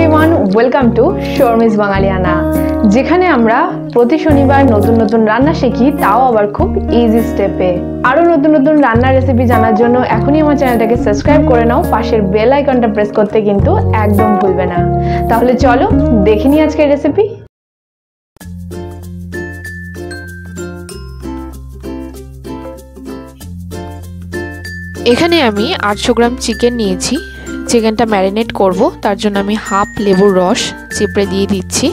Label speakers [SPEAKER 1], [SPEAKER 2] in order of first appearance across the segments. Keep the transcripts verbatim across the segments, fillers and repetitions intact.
[SPEAKER 1] Everyone, welcome to Sharmi's Bangaliyana, যেখানে আমরা প্রতি শনিবার নতুন নতুন রান্না শিখি, তাও আবার খুব ইজি স্টেপে। আরো নতুন নতুন রান্নার রেসিপি জানার জন্য এখনই আমার চ্যানেলটাকে সাবস্ক্রাইব করে নাও, পাশের বেল আইকনটা প্রেস করতে কিন্তু একদম ভুলবে না। তাহলে চলো দেখে নিই আজকের রেসিপি।
[SPEAKER 2] এখানে আমি আটশো গ্রাম চিকেন নিয়েছি। চিকেনটা ম্যারিনেট করব, তার জন্য আমি হাফ লেবুর রস চিপড়ে দিয়ে দিচ্ছি।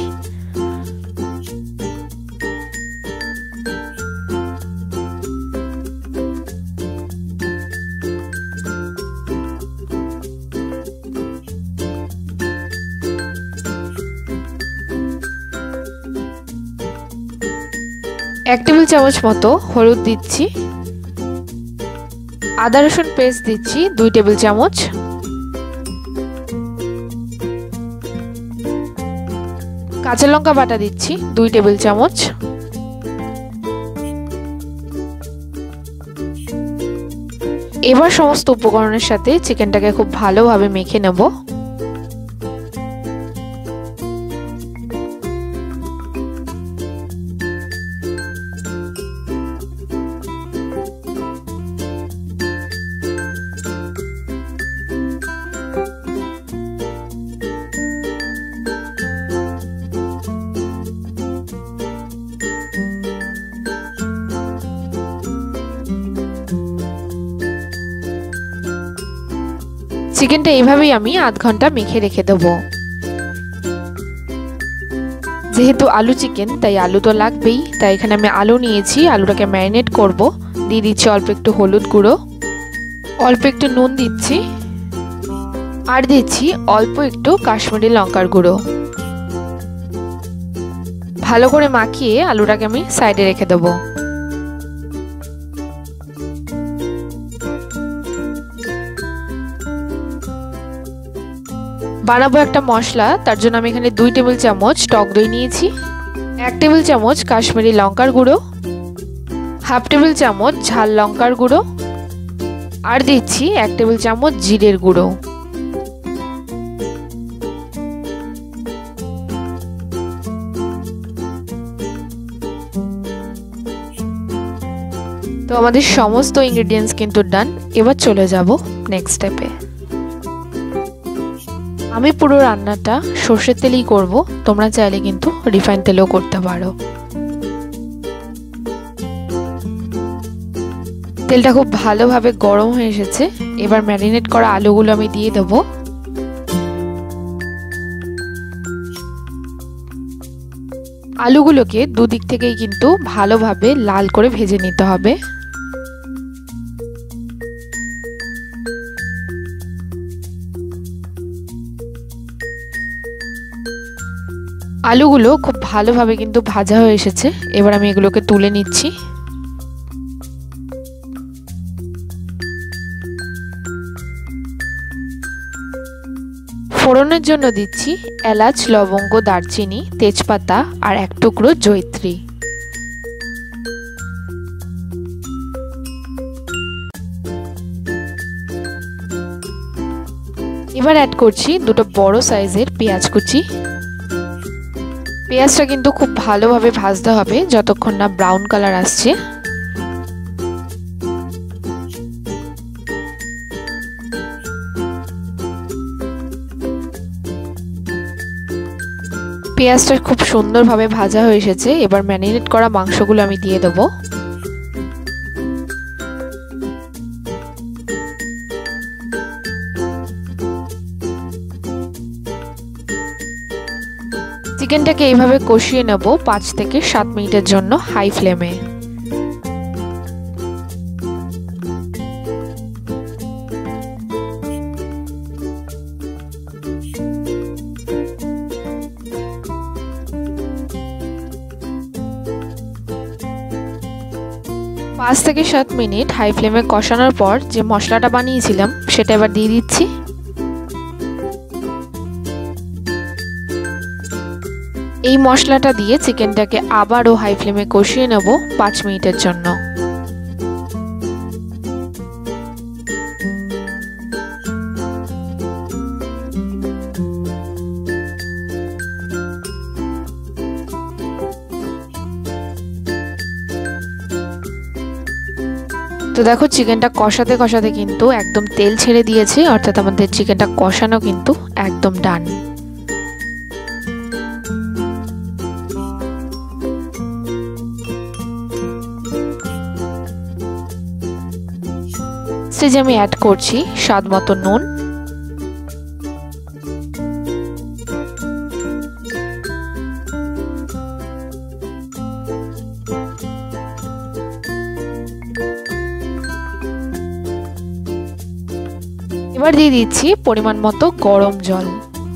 [SPEAKER 2] এক টেবিল চামচ মতো হলুদ দিচ্ছি। আদা রসুন পেস্ট দিচ্ছি দুই টেবিল চামচ। কাঁচা লঙ্কা বাটা দিচ্ছি দুই টেবিল চামচ। এবার সমস্ত উপকরণের সাথে চিকেনটাকে খুব ভালোভাবে মেখে নেব। চিকেনটা এইভাবেই আমি আধ ঘন্টা মেখে রেখে দেবো। যেহেতু আলু চিকেন তাই আলু তো লাগবেই, তাই এখানে আমি আলু নিয়েছি। আলুটাকে ম্যারিনেট করব। দিয়ে দিচ্ছি অল্প একটু হলুদ গুঁড়ো, অল্প একটু নুন দিচ্ছি, আর দিচ্ছি অল্প একটু কাশ্মীরি লঙ্কার গুঁড়ো। ভালো করে মাখিয়ে আলুটাকে আমি সাইডে রেখে দেবো। বানাবো একটা মশলা, তার জন্য আমি এখানে দুই টেবিল চামচ টক দই নিয়েছি, এক টেবিল চামচ কাশ্মীরি লঙ্কার গুঁড়ো, হাফ টেবিল চামচ ঝাল লঙ্কার গুঁড়ো, আর দিচ্ছি এক টেবিল চামচ জিরের গুঁড়ো। তো আমাদের সমস্ত ইনগ্রেডিয়েন্টস কিন্তু ডান। এবার চলে যাব নেক্সট স্টেপে। আমি পুরো রান্নাটা সর্ষের তেলেই করব, তোমরা চাইলে কিন্তু রিফাইন তেলেও করতে পারো। তেলটা খুব ভালোভাবে গরম হয়ে এসেছে। এবার ম্যারিনেট করা আলুগুলো আমি দিয়ে দেব। আলুগুলোকে দুদিক থেকেই কিন্তু ভালোভাবে লাল করে ভেজে নিতে হবে। আলুগুলো খুব ভালোভাবে কিন্তু ভাজা হয়ে এসেছে। এবার আমি এগুলোকে তুলে নিচ্ছি। ফোড়নের জন্য দিচ্ছি এলাচ, লবঙ্গ, দারচিনি, তেজপাতা আর এক টুকরো জয়িত্রী। এবার অ্যাড করছি দুটো বড় সাইজের পেঁয়াজ কুচি। পেঁয়াজটা কিন্তু খুব ভালোভাবে ভাজতে হবে যতক্ষণ না ব্রাউন কালার আসছে। পেঁয়াজটা খুব সুন্দরভাবে ভাজা হয়ে এসেছে। এবার ম্যারিনেট করা মাংসগুলো আমি দিয়ে দেবো। চিকেনটাকে এইভাবে কষিয়ে নেব পাঁচ থেকে সাত মিনিটের জন্য হাই ফ্লেমে। পাঁচ থেকে সাত মিনিট হাই ফ্লেমে কষানোর পর যে মশলাটা বানিয়েছিলাম সেটা এবার দিয়ে দিচ্ছি। এই মশলাটা দিয়ে চিকেনটাকে আবারও হাই ফ্লেমে কষিয়ে নেব পাঁচ মিনিটের জন্য। তো দেখো চিকেনটা কষাতে কষাতে কিন্তু একদম তেল ছেড়ে দিয়েছে, অর্থাৎ আমাদের চিকেনটা কষানো কিন্তু একদম ডান। স্টেজে আমি অ্যাড করছি স্বাদ মতো নুন, এবার দিয়ে দিচ্ছি পরিমাণ মতো গরম জল।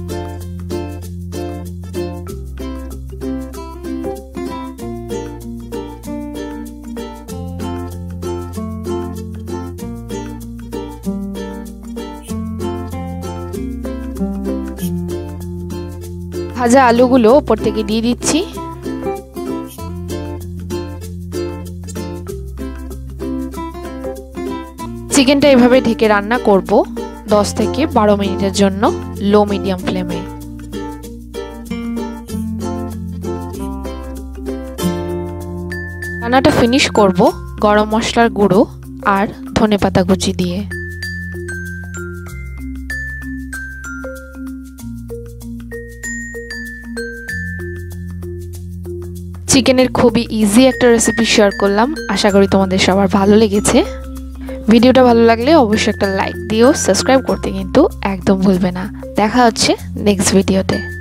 [SPEAKER 2] ভাজা আলুগুলো উপর থেকে দিয়ে দিচ্ছি। চিকেনটা এভাবে ঢেকে রান্না করব দশ থেকে বারো মিনিটের জন্য লো মিডিয়াম ফ্লেমে। রান্নাটা ফিনিশ করব গরম মশলার গুঁড়ো আর ধনেপাতা কুচি দিয়ে। চিকেনের খুবই ইজি একটা রেসিপি শেয়ার করলাম, আশা করি তোমাদের সবার ভালো লেগেছে। ভিডিওটা ভালো লাগলে অবশ্যই একটা লাইক দিও, সাবস্ক্রাইব করতে কিন্তু একদম ভুলবে না। দেখা হচ্ছে নেক্সট ভিডিওতে।